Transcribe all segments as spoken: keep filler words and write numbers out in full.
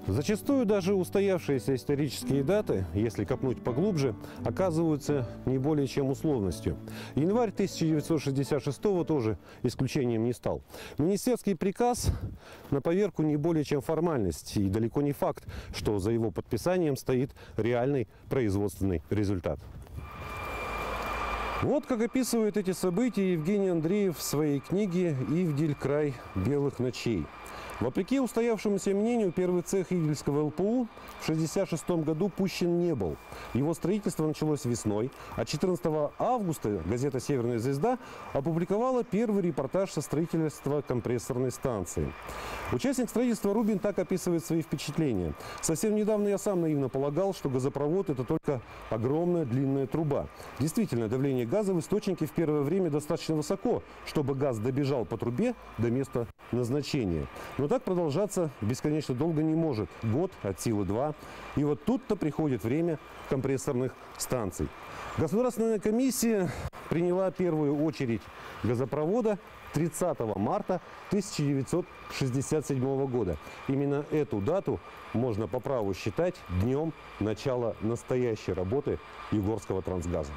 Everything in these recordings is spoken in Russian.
Зачастую даже устоявшиеся исторические даты, если копнуть поглубже, оказываются не более чем условностью. Январь тысяча девятьсот шестьдесят шестого тоже исключением не стал. Министерский приказ на поверку не более чем формальность, и далеко не факт, что за его подписанием стоит реальный производственный результат. Вот как описывает эти события Евгений Андреев в своей книге «Ивдель. Край белых ночей». Вопреки устоявшемуся мнению, первый цех Ивдельского эл пэ у в шестьдесят шестом году пущен не был. Его строительство началось весной, а четырнадцатого августа газета «Северная звезда» опубликовала первый репортаж со строительства компрессорной станции. Участник строительства Рубин так описывает свои впечатления. «Совсем недавно я сам наивно полагал, что газопровод – это только огромная длинная труба. Действительно, давление газа в источнике в первое время достаточно высоко, чтобы газ добежал по трубе до места назначения. Но так продолжаться бесконечно долго не может. Год, от силы два. И вот тут-то приходит время компрессорных станций. Государственная комиссия приняла первую очередь газопровода тридцатого марта тысяча девятьсот шестьдесят седьмого года. Именно эту дату можно по праву считать днем начала настоящей работы Югорского трансгаза.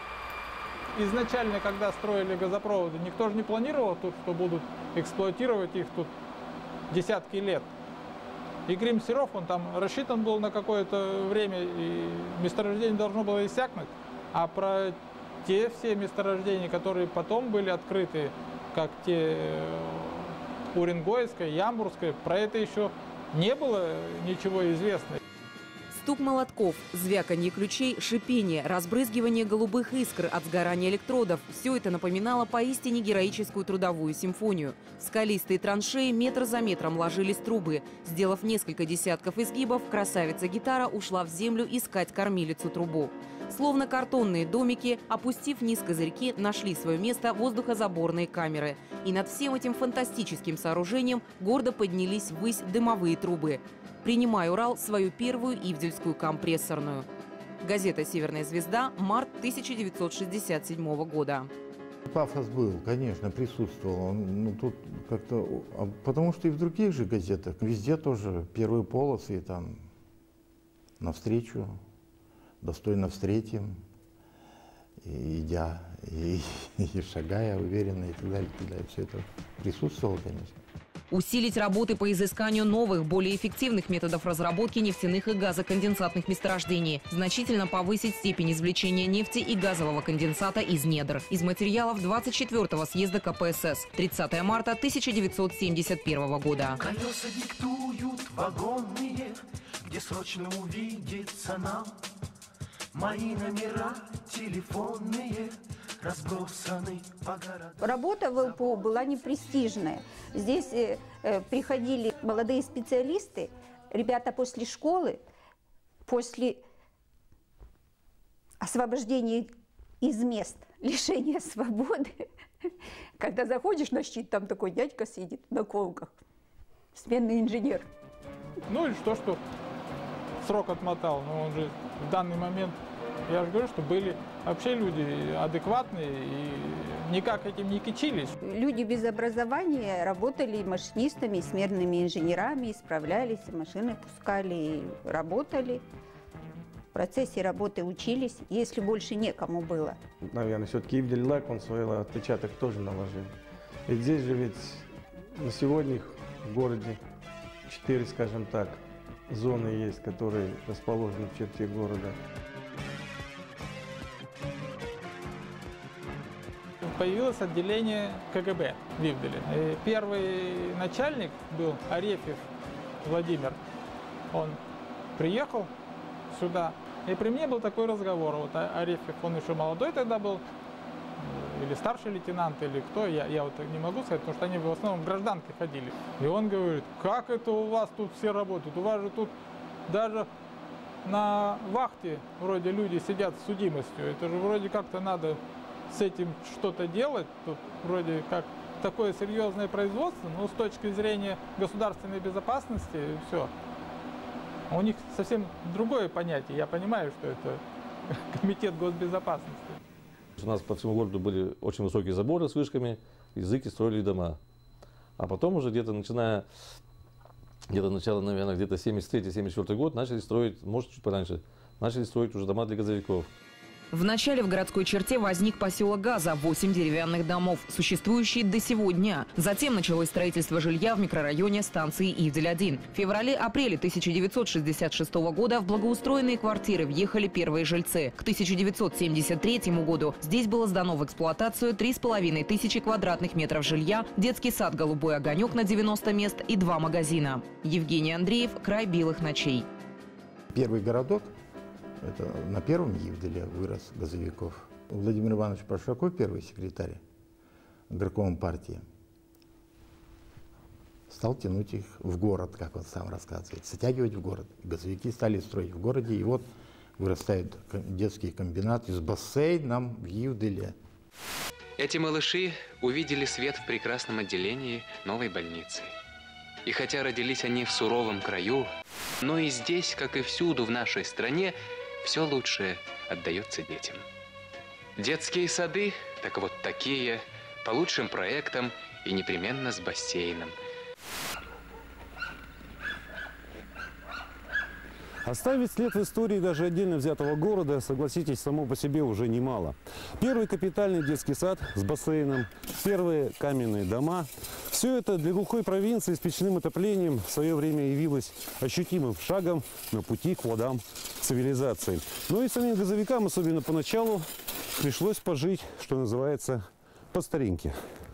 Изначально, когда строили газопроводы, никто же не планировал тут, что будут эксплуатировать их тут десятки лет. И Грим Серов, он там рассчитан был на какое-то время, и месторождение должно было иссякнуть. А про те все месторождения, которые потом были открыты, как те Уренгойское, Ямбурское, про это еще не было ничего известно. Стук молотков, звяканье ключей, шипение, разбрызгивание голубых искр от сгорания электродов – все это напоминало поистине героическую трудовую симфонию. В скалистые траншеи метр за метром ложились трубы. Сделав несколько десятков изгибов, красавица-гитара ушла в землю искать кормилицу трубу. Словно картонные домики, опустив вниз козырьки, нашли свое место воздухозаборные камеры. И над всем этим фантастическим сооружением гордо поднялись ввысь дымовые трубы. «Принимай, Урал», свою первую ивдельскую компрессорную. Газета «Северная звезда», март тысяча девятьсот шестьдесят седьмого года. Пафос был, конечно, присутствовал. Он, ну, тут как-то, потому что и в других же газетах везде тоже первые полосы, и там навстречу, достойно встретим, и идя, и, и шагая уверенно, и так далее, и так далее. Все это присутствовало, конечно. Усилить работы по изысканию новых, более эффективных методов разработки нефтяных и газоконденсатных месторождений. Значительно повысить степень извлечения нефти и газового конденсата из недр. Из материалов двадцать четвёртого съезда ка пэ эс эс. тридцатого марта тысяча девятьсот семьдесят первого года. Колеса диктуют вагонные, где срочно увидится нам. Мои номера телефонные разбросаны по городам. Работа в эл пэ у была непрестижная. Здесь э, э, приходили молодые специалисты, ребята после школы, после освобождения из мест лишения свободы. Когда заходишь на щит, там такой дядька сидит на колках, сменный инженер. Ну или что, что срок отмотал, но он же в данный момент, я же говорю, что были вообще люди адекватные и никак этим не кичились. Люди без образования работали машинистами, сменными инженерами, исправлялись, машины пускали и работали. В процессе работы учились, если больше некому было. Наверное, все-таки Ивдель-Лак, он свой отпечаток тоже наложил. Ведь здесь же ведь на сегодня в городе четыре, скажем так, зоны есть, которые расположены в черте города. Появилось отделение ка гэ бэ в Ивделе. И первый начальник был Арефьев Владимир. Он приехал сюда, и при мне был такой разговор. Вот Арефьев, он еще молодой тогда был, или старший лейтенант, или кто, я, я вот не могу сказать, потому что они в основном в гражданке ходили. И он говорит: как это у вас тут все работают? У вас же тут даже на вахте вроде люди сидят с судимостью. Это же вроде как-то надо с этим что-то делать. Тут вроде как такое серьезное производство, но с точки зрения государственной безопасности все. У них совсем другое понятие. Я понимаю, что это комитет госбезопасности. У нас по всему городу были очень высокие заборы с вышками, языки строили дома. А потом уже где-то начиная где-то начало, наверное, где-то семьдесят третий — семьдесят четвёртый год, начали строить, может, чуть пораньше, начали строить уже дома для газовиков. Вначале в городской черте возник поселок Газа, восемь деревянных домов, существующие до сего дня. Затем началось строительство жилья в микрорайоне станции Ивдель один. В феврале-апреле тысяча девятьсот шестьдесят шестого года в благоустроенные квартиры въехали первые жильцы. К тысяча девятьсот семьдесят третьему году здесь было сдано в эксплуатацию три с половиной тысячи квадратных метров жилья, детский сад «Голубой огонек» на девяносто мест и два магазина. Евгений Андреев, «Край белых ночей». Первый городок, это на первом Ивделе вырос газовиков. Владимир Иванович Пашаков, первый секретарь горкома партии, стал тянуть их в город, как он сам рассказывает, затягивать в город. Газовики стали строить в городе, и вот вырастает детский комбинат с бассейном в Ивделе. Эти малыши увидели свет в прекрасном отделении новой больницы. И хотя родились они в суровом краю, но и здесь, как и всюду в нашей стране, все лучшее отдается детям. Детские сады, так вот такие, по лучшим проектам и непременно с бассейном. Оставить след в истории даже отдельно взятого города, согласитесь, само по себе уже немало. Первый капитальный детский сад с бассейном, первые каменные дома. Все это для глухой провинции с печным отоплением в свое время явилось ощутимым шагом на пути к плодам цивилизации. Но и самим газовикам, особенно поначалу, пришлось пожить, что называется, по старинке.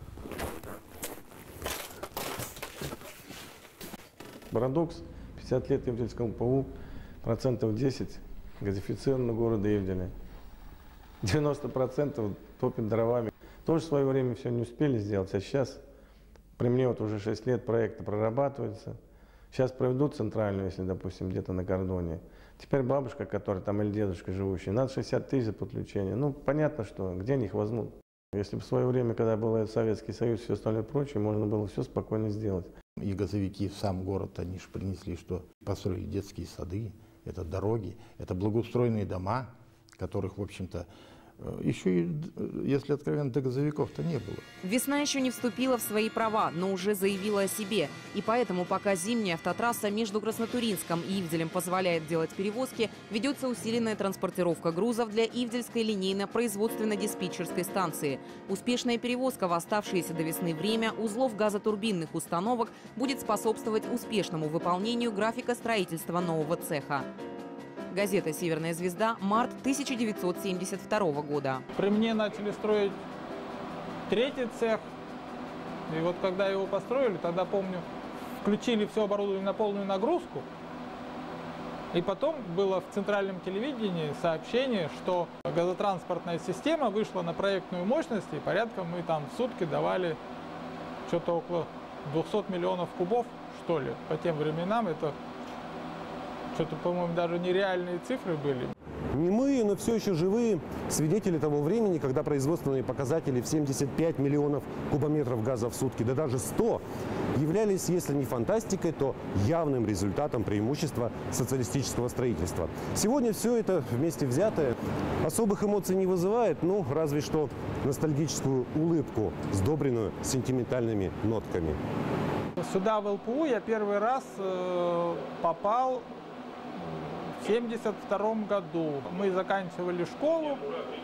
Парадокс. пятьдесят лет Ивдельскому ПУ, процентов десять газифицированного города Ивделя. девяносто процентов топит дровами. Тоже в свое время все не успели сделать, а сейчас, при мне вот уже шесть лет проекты прорабатываются. Сейчас проведут центральную, если, допустим, где-то на кордоне. Теперь бабушка, которая там, или дедушка живущий, надо шестьдесят тысяч за подключение. Ну, понятно, что где они их возьмут. Если бы в свое время, когда был Советский Союз и все остальное прочее, можно было все спокойно сделать. И газовики в сам город, они же принесли, что построили детские сады, это дороги, это благоустроенные дома, которых, в общем-то, еще и, если откровенно, до газовиков-то не было. Весна еще не вступила в свои права, но уже заявила о себе. И поэтому, пока зимняя автотрасса между Краснотуринском и Ивделем позволяет делать перевозки, ведется усиленная транспортировка грузов для Ивдельской линейно-производственно-диспетчерской станции. Успешная перевозка в оставшееся до весны время узлов газотурбинных установок будет способствовать успешному выполнению графика строительства нового цеха. Газета «Северная звезда», март тысяча девятьсот семьдесят второго года. При мне начали строить третий цех. И вот когда его построили, тогда, помню, включили все оборудование на полную нагрузку. И потом было в центральном телевидении сообщение, что газотранспортная система вышла на проектную мощность, и порядка мы там в сутки давали что-то около двухсот миллионов кубов, что ли. По тем временам это... Что-то, по-моему, даже нереальные цифры были. Немые, но все еще живые свидетели того времени, когда производственные показатели в семьдесят пять миллионов кубометров газа в сутки, да даже сто, являлись, если не фантастикой, то явным результатом преимущества социалистического строительства. Сегодня все это вместе взятое особых эмоций не вызывает, ну, разве что ностальгическую улыбку, сдобренную сентиментальными нотками. Сюда, в ЛПУ, я первый раз э, попал в семьдесят втором году. Мы заканчивали школу,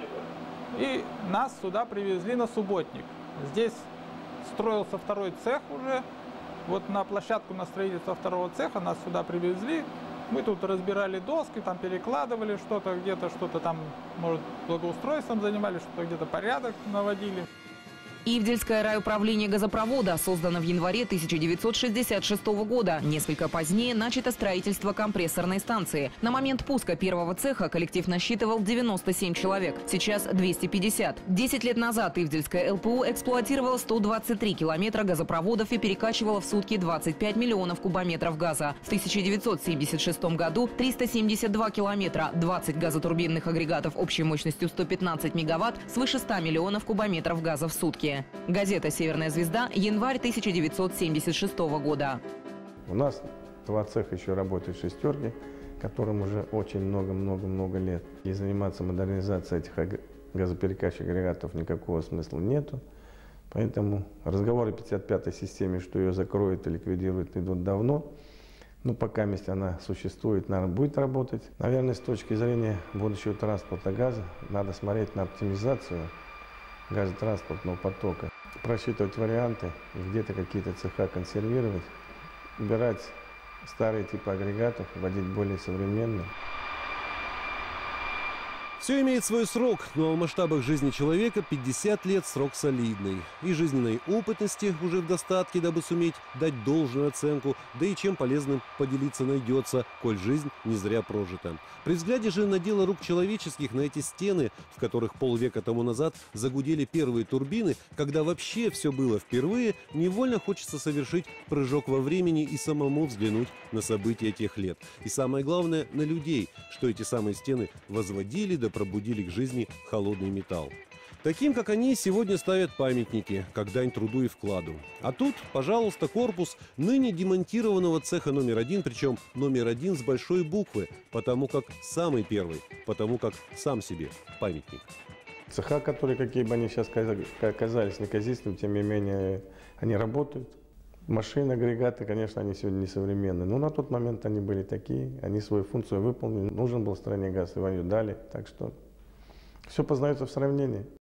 и нас сюда привезли на субботник. Здесь строился второй цех уже. Вот на площадку на строительство второго цеха нас сюда привезли. Мы тут разбирали доски, там перекладывали что-то, где-то что-то там, может, благоустройством занимались, что-то где-то порядок наводили. Ивдельское райуправление газопровода создано в январе тысяча девятьсот шестьдесят шестого года. Несколько позднее начато строительство компрессорной станции. На момент пуска первого цеха коллектив насчитывал девяносто семь человек. Сейчас двести пятьдесят. Десять лет назад Ивдельское ЛПУ эксплуатировало сто двадцать три километра газопроводов и перекачивало в сутки двадцать пять миллионов кубометров газа. В тысяча девятьсот семьдесят шестом году триста семьдесят два километра, двадцать газотурбинных агрегатов общей мощностью сто пятнадцать мегаватт, свыше ста миллионов кубометров газа в сутки. Газета «Северная звезда», январь тысяча девятьсот семьдесят шестого года. У нас два цеха еще работают шестерки, которым уже очень много-много-много лет. И заниматься модернизацией этих газоперекачек агрегатов никакого смысла нету. Поэтому разговоры о пятьдесят пятой системе, что ее закроют и ликвидируют, идут давно. Ну, пока если она существует, наверное, будет работать. Наверное, с точки зрения будущего транспорта газа, надо смотреть на оптимизацию газотранспортного потока, просчитывать варианты, где-то какие-то цеха консервировать, убирать старые типы агрегатов, вводить более современные. Все имеет свой срок, но в масштабах жизни человека пятьдесят лет – срок солидный. И жизненной опытности уже в достатке, дабы суметь дать должную оценку, да и чем полезным поделиться найдется, коль жизнь не зря прожита. При взгляде же на дело рук человеческих, на эти стены, в которых полвека тому назад загудели первые турбины, когда вообще все было впервые, невольно хочется совершить прыжок во времени и самому взглянуть на события тех лет. И самое главное – на людей, что эти самые стены возводили да пробудили к жизни холодный металл. Таким, как они, сегодня ставят памятники, как дань труду и вкладу. А тут, пожалуйста, корпус ныне демонтированного цеха номер один, причем номер один с большой буквы, потому как самый первый, потому как сам себе памятник. Цеха, которые, какие бы они сейчас оказались неказистыми, тем не менее, они работают. Машины, агрегаты, конечно, они сегодня несовременные, но на тот момент они были такие, они свою функцию выполнили. Нужен был стране газ, его не дали, так что все познается в сравнении.